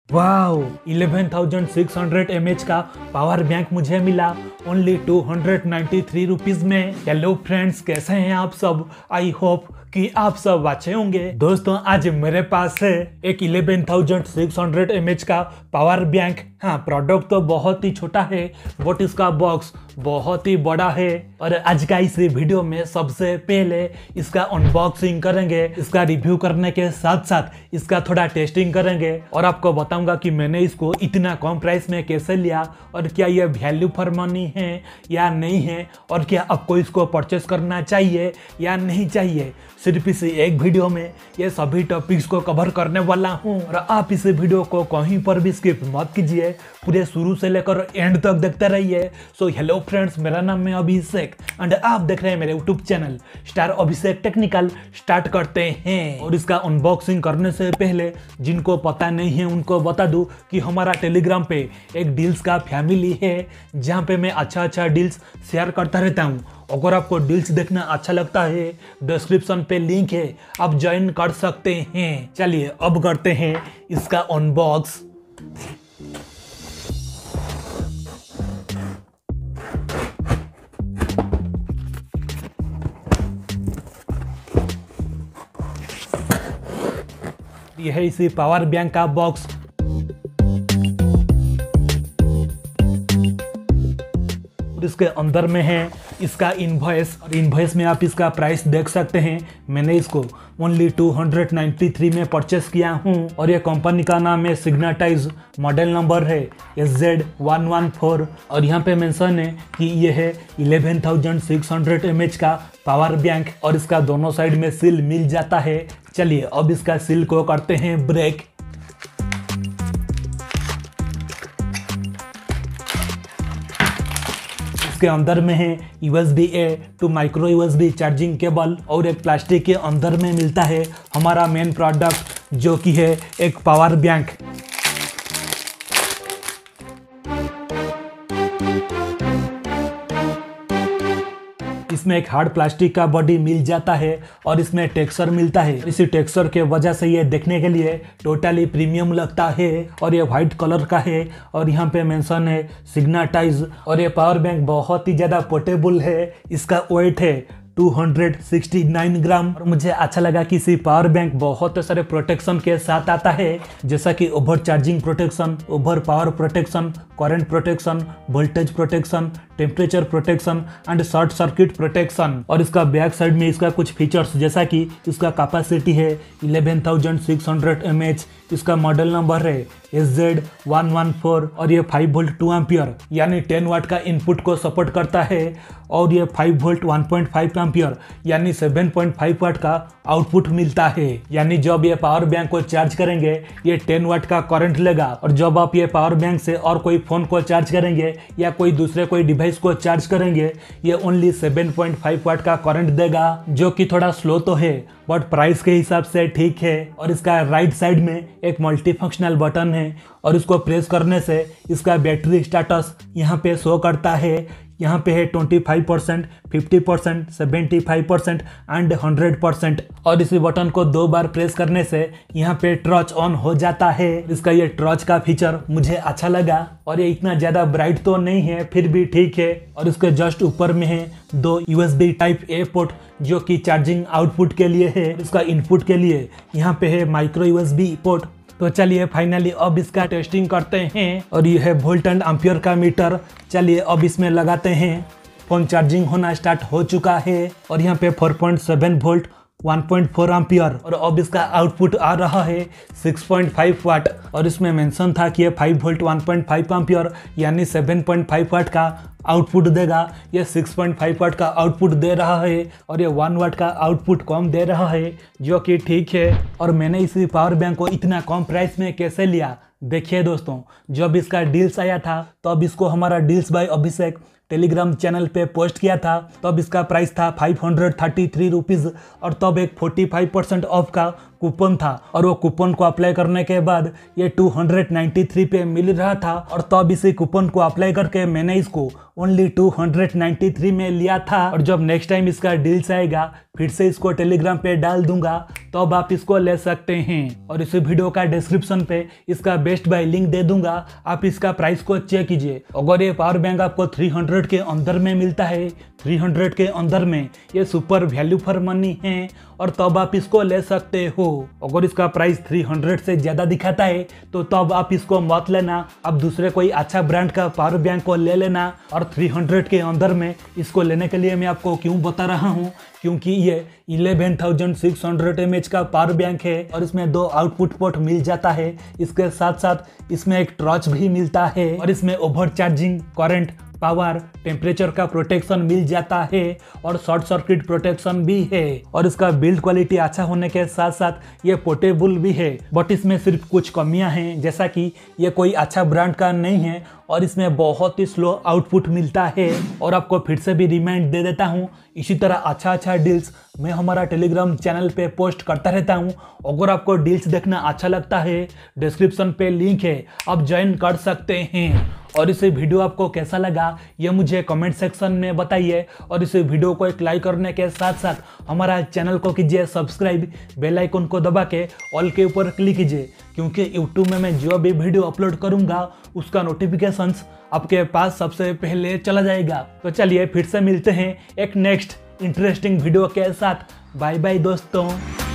Wow 11,600 mAh का power bank मुझे मिला ओनली 293 रुपीज में। हेलो फ्रेंड्स, कैसे हैं आप सब? आई होप कि आप सब अच्छे होंगे। दोस्तों, आज मेरे पास है एक 11,600 mAh का पावर बैंक। हाँ, प्रोडक्ट तो बहुत ही छोटा है बट इसका बॉक्स बहुत ही बड़ा है। और आज का इस वीडियो में सबसे पहले इसका अनबॉक्सिंग करेंगे, इसका रिव्यू करने के साथ साथ इसका थोड़ा टेस्टिंग करेंगे और आपको बताऊंगा कि मैंने इसको इतना कम प्राइस में कैसे लिया और क्या ये वैल्यू फॉर मनी है या नहीं है, और क्या आपको इसको परचेस करना चाहिए या नहीं चाहिए। सिर्फ इस एक वीडियो में ये सभी टॉपिक्स को कवर करने वाला हूँ और आप इस वीडियो को कहीं पर भी स्किप मत कीजिए, पूरे शुरू से लेकर एंड तक देखते रहिए। सो हेलो फ्रेंड्स, मेरा नाम है अभिषेक एंड आप देख रहे हैं मेरे YouTube channel star Abhishek technical. Start करते हैं। और इसका अनबॉक्सिंग करने से पहले जिनको पता नहीं है उनको बता दूं कि हमारा टेलीग्राम पे एक डील्स का फैमिली है जहाँ पे मैं अच्छा डील्स शेयर करता रहता हूँ। अगर आपको डील्स देखना अच्छा लगता है, डिस्क्रिप्शन पे लिंक है, आप ज्वाइन कर सकते हैं। चलिए अब करते हैं इसका अनबॉक्स। यह है इसी पावर बैंक का बॉक्स। और इसके अंदर में है इसका इनवॉइस और इनवॉइस में आप इसका प्राइस देख सकते हैं। मैंने इसको ओनली 293 में परचेस किया हूँ और ये कंपनी का नाम है सिग्नेटाइज, मॉडल नंबर है SZ114 और यहाँ पे मेंशन है कि ये है 11,600 mAh का पावर बैंक और इसका दोनों साइड में सील मिल जाता है। चलिए अब इसका सील को करते हैं ब्रेक। इसके अंदर में है USB-A to micro USB charging cable और एक प्लास्टिक के अंदर में मिलता है हमारा मेन प्रोडक्ट जो कि है एक पावर बैंक। इसमें एक हार्ड प्लास्टिक का बॉडी मिल जाता है और इसमें टेक्सचर मिलता है। इसी टेक्सचर के वजह से ये देखने के लिए टोटली प्रीमियम लगता है और ये व्हाइट कलर का है और यहाँ पे मेंशन है सिग्नेटाइज। और ये पावर बैंक बहुत ही ज़्यादा पोर्टेबल है। इसका वेट है 269 ग्राम और मुझे अच्छा लगा कि इसी पावर बैंक बहुत सारे प्रोटेक्शन के साथ आता है, जैसा कि over charging protection, over power protection, current protection, voltage protection, temperature protection and short circuit protection. और इसका बैक साइड में इसका कुछ फीचर्स, जैसा कि इसका कैपेसिटी है 11,600 mAh, इसका मॉडल नंबर है SZ114 और ये 5 वोल्ट 2 एम्पियर यानी 10 वाट का इनपुट को सपोर्ट करता है और ये 5 वोल्ट 1.5 एम्पियर यानी 7.5 वाट का आउटपुट मिलता है। यानी जब ये पावर बैंक को चार्ज करेंगे ये 10 वाट का करंट लेगा और जब आप ये पावर बैंक से और कोई फोन को चार्ज करेंगे या कोई डिवाइस को चार्ज करेंगे ये ओनली 7.5 वाट का करंट देगा, जो कि थोड़ा स्लो तो है बट प्राइस के हिसाब से ठीक है। और इसका राइट साइड में एक मल्टी फंक्शनल बटन है और इसको प्रेस करने से इसका बैटरी स्टेटस यहाँ पे शो करता है। यहाँ पे है 25%, 50%, 75% एंड 100%। और इसी बटन को 2 बार प्रेस करने से यहाँ पे टॉर्च ऑन हो जाता है। इसका ये टॉर्च का फीचर मुझे अच्छा लगा और ये इतना ज़्यादा ब्राइट तो नहीं है, फिर भी ठीक है। और इसके जस्ट ऊपर में है 2 USB Type-A पोर्ट जो कि चार्जिंग आउटपुट के लिए है। इसका इनपुट के लिए यहाँ पे है माइक्रो USB पोर्ट। तो चलिए फाइनली अब इसका टेस्टिंग करते हैं। और ये है वोल्ट एंड एम्पियर का मीटर। चलिए अब इसमें लगाते हैं। फोन चार्जिंग होना स्टार्ट हो चुका है और यहाँ पे 4.7 वोल्ट 1.4 एम्पियर और अब इसका आउटपुट आ रहा है 6.5 वाट। और इसमें मेंशन था कि ये 5 वोल्ट 1.5 एम्पियर यानी 7.5 वाट का आउटपुट देगा। ये 6.5 वाट का आउटपुट दे रहा है और ये 1 वाट का आउटपुट कम दे रहा है, जो कि ठीक है। और मैंने इसी पावर बैंक को इतना कम प्राइस में कैसे लिया, देखिए दोस्तों, जब इसका डील्स आया था तो अब इसको हमारा deals by Abhishek Telegram channel पे पोस्ट किया था तब इसका प्राइस था 533 रुपीज़ और तब एक 45% ऑफ का कूपन था और वो कूपन को अप्लाई करने के बाद ये 293 पे मिल रहा था और तब इसी कूपन को अप्लाई करके मैंने इसको ओनली 293 में लिया था। और जब नेक्स्ट टाइम इसका डील्स आएगा फिर से इसको टेलीग्राम पे डाल दूंगा तब आप इसको ले सकते हैं। और इस वीडियो का डिस्क्रिप्शन पे इसका बेस्ट बाय लिंक दे दूंगा, आप इसका प्राइस को चेक कीजिए। अगर ये पावर बैंक आपको 300 के अंदर में मिलता है, 300 के अंदर में ये सुपर वैल्यू फॉर मनी है और तब आप इसको ले सकते हो। अगर इसका प्राइस 300 से ज़्यादा दिखाता है तो तब आप इसको मत लेना, आप दूसरे कोई अच्छा ब्रांड का पावर बैंक को ले लेना। और 300 के अंदर में इसको लेने के लिए मैं आपको क्यों बता रहा हूँ, क्योंकि ये 11,600 mAh का पावर बैंक है और इसमें 2 आउटपुट पोर्ट मिल जाता है। इसके साथ साथ इसमें एक टॉर्च भी मिलता है और इसमें over charging, current, power, temperature का प्रोटेक्शन मिल जाता है और शॉर्ट सर्किट प्रोटेक्शन भी है। और इसका बिल्ड क्वालिटी अच्छा होने के साथ साथ ये पोर्टेबल भी है, बट इसमें सिर्फ कुछ कमियां हैं, जैसा कि ये कोई अच्छा ब्रांड का नहीं है और इसमें बहुत ही स्लो आउटपुट मिलता है। और आपको फिर से भी रिमाइंड दे देता हूँ, इसी तरह अच्छा डील्स मैं हमारा टेलीग्राम चैनल पे पोस्ट करता रहता हूँ। अगर आपको डील्स देखना अच्छा लगता है डिस्क्रिप्शन पे लिंक है, आप ज्वाइन कर सकते हैं। और इस वीडियो आपको कैसा लगा ये मुझे कमेंट सेक्शन में बताइए और इस वीडियो को एक लाइक करने के साथ साथ हमारा चैनल को कीजिए सब्सक्राइब, बेल आइकन को दबा के ऑल के ऊपर क्लिक कीजिए, क्योंकि यूट्यूब में मैं जो भी वीडियो अपलोड करूंगा उसका नोटिफिकेशंस आपके पास सबसे पहले चला जाएगा। तो चलिए फिर से मिलते हैं एक नेक्स्ट इंटरेस्टिंग वीडियो के साथ। बाय बाय दोस्तों।